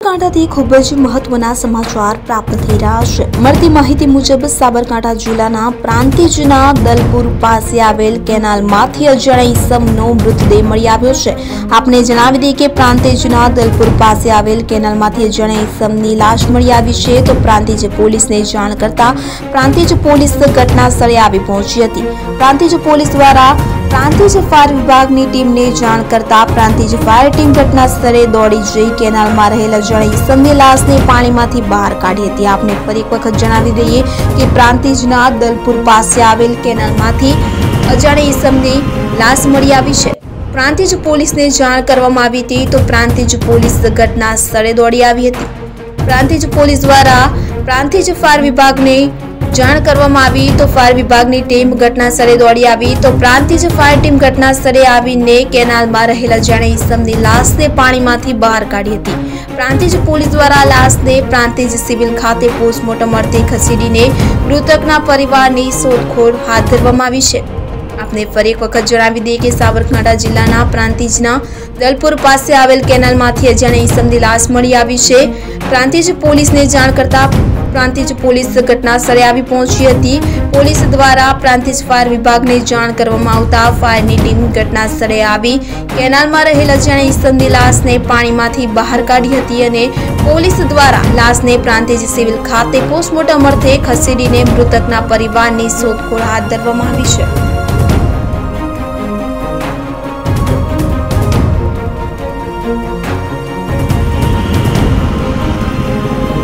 સાબરકાંઠાથી ખૂબ જ મહત્વના સમાચાર પ્રાપ્ત થઈ રહ્યા છે। મળતી માહિતી મુજબ સાબરકાંઠા જિલ્લાના પ્રાંતિજના દલપુર પાસે આવેલ કેનાલમાંથી અજાણ્યા ઈસમનો મૃતદેહ મળી આવ્યો છે। આપને જણાવી દઈએ કે પ્રાંતિજના દલપુર પાસે આવેલ કેનાલમાંથી અજાણ્યા ઈસમની લાશ મળી આવી છે। તો પ્રાંતિજ પોલીસને જાણ કરતા પ્રાંતિજ પોલીસ ઘટના સ્થળે આવી પહોંચી હતી। પ્રાંતિજ પોલીસ દ્વારા પ્રાંતિજ ફાયર વિભાગની ટીમને જાણ કરતા પ્રાંતિજ ફાયર ટીમ ઘટના સ્થળે દોડી જઈ કેનાલમાં રહેલા અજાણ્યા ઈસમની લાશને પાણીમાંથી બહાર કાઢી હતી। આપને ફરી એક વખત જણાવી દઈએ કે પ્રાંતિજના દલપુર પાસે આવેલ કેનાલમાંથી અજાણ્યા ઈસમની લાશ મળી આવી છે। પ્રાંતિજ પોલીસને જાણ કરવામાં આવી હતી તો પ્રાંતિજ પોલીસ ઘટના સ્થળે દોડી આવી હતી। પ્રાંતિજ પોલીસ દ્વારા પ્રાંતિજ ફાયર વિભાગને જાણ કરવામાં આવી તો ફાયર વિભાગની ટીમ ઘટના સ્થળે દોડી આવી તો પ્રાંતિજ ફાયર ટીમ ઘટના સ્થળે આવીને કેનાલમાં રહેલા અજાણ્યા ઈસમની લાશને પાણીમાંથી બહાર કાઢી હતી। પ્રાંતિજ પોલીસ દ્વારા લાશને પ્રાંતિજ સિવિલ ખાતે પોસ્ટમોર્ટમ અર્થે ખસેડીને મૃતકના પરિવારની શોધખોળ હાથ ધરવામાં આવી છે। આપને ફરી એક વખત જણાવી દઈએ કે સાબરકાંઠા જિલ્લાના પ્રાંતિજના દલપુર પાસે આવેલ કેનાલમાંથી અજાણ્યા ઈસમની લાશ મળી આવી છે। પ્રાંતિજ પોલીસને જાણ કરતા પ્રાંતિજ પોલીસ ઘટના સ્થળે આવી પહોંચી હતી। પોલીસ દ્વારા પ્રાંતિજ ફાયર વિભાગને જાણ કરવામાં આવતા ફાયરની ટીમ ઘટના સ્થળે આવી કેનાલમાં રહેલા અજાણ્યા ઈસમની લાશને પાણીમાંથી બહાર કાઢી હતી અને પોલીસ દ્વારા લાશને પ્રાંતિજ સિવિલ ખાતે પોસ્ટમોર્ટમ અર્થે ખસેડીને મૃતકના પરિવારની શોધખોળ હાથ ધરવામાં આવી છે।